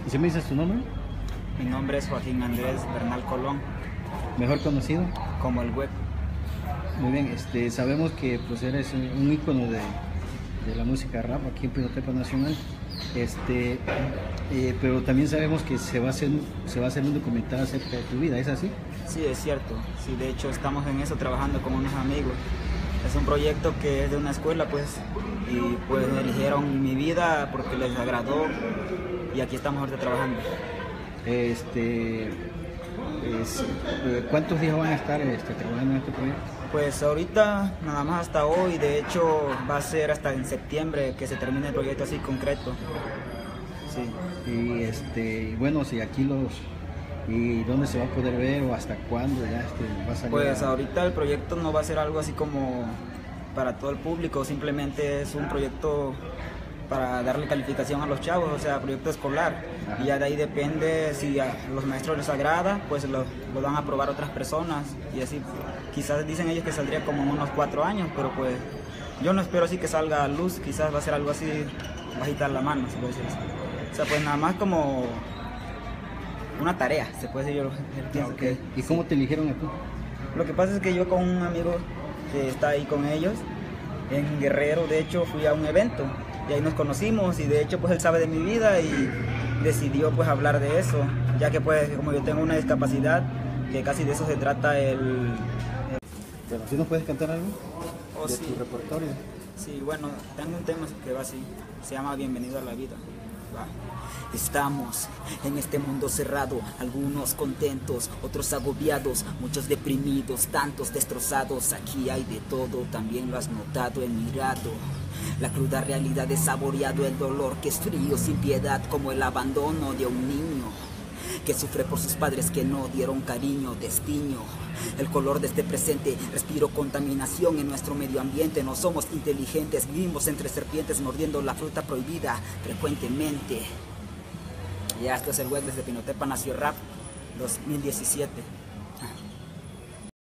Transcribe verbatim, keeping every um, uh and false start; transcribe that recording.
¿Y si me dices tu nombre? Mi nombre es Joaquín Andrés Bernal Colón, Mejor conocido. como el web. Muy bien, este, sabemos que pues eres un, un ícono de, de la música rap aquí en Pinotepa Nacional. Este, eh, pero también sabemos que se va a hacer, se va a hacer un documental acerca de tu vida, ¿es así? Sí, es cierto. Sí, de hecho estamos en eso trabajando con unos amigos. Es un proyecto que es de una escuela, pues, y pues eligieron mi vida porque les agradó y aquí estamos ahorita trabajando. Este, es- eh, ¿Cuántos días van a estar este, trabajando en este proyecto? Pues ahorita nada más hasta hoy, de hecho va a ser hasta en septiembre que se termine el proyecto así concreto. Sí. Y este, y bueno, si aquí los, y dónde se va a poder ver o hasta cuándo ya este, va a salir. Pues a- ahorita el proyecto no va a ser algo así como para todo el público, simplemente es un proyecto para darle calificación a los chavos, o sea, proyecto escolar. Ajá. Y ya de ahí depende si a los maestros les agrada, pues lo, lo van a probar otras personas y así. Quizás dicen ellos que saldría como en unos cuatro años, pero pues yo no espero así que salga a luz, quizás va a ser algo así, bajita la mano, se puede decir así. O sea, pues nada más como una tarea, se puede decir yo, yo pienso Ok. que... ¿Y cómo te eligieron a ti? Lo que pasa es que yo con un amigo que está ahí con ellos, en Guerrero, de hecho fui a un evento y ahí nos conocimos y de hecho pues él sabe de mi vida y decidió pues hablar de eso, ya que pues como yo tengo una discapacidad, que casi de eso se trata el... Bueno, ¿sí nos puedes cantar algo Oh, de sí. tu repertorio? Sí, bueno, tengo un tema que va así, se llama Bienvenido a la vida. Va. Estamos en este mundo cerrado, algunos contentos, otros agobiados, muchos deprimidos, tantos destrozados. Aquí hay de todo, también lo has notado, he mirado la cruda realidad, he saboreado el dolor que es frío sin piedad, como el abandono de un niño que sufre por sus padres que no dieron cariño, destino. El color de este presente, respiro contaminación en nuestro medio ambiente. No somos inteligentes, vivimos entre serpientes mordiendo la fruta prohibida frecuentemente. Ya, esto es el web desde Pinotepa Nació Rap dos mil diecisiete.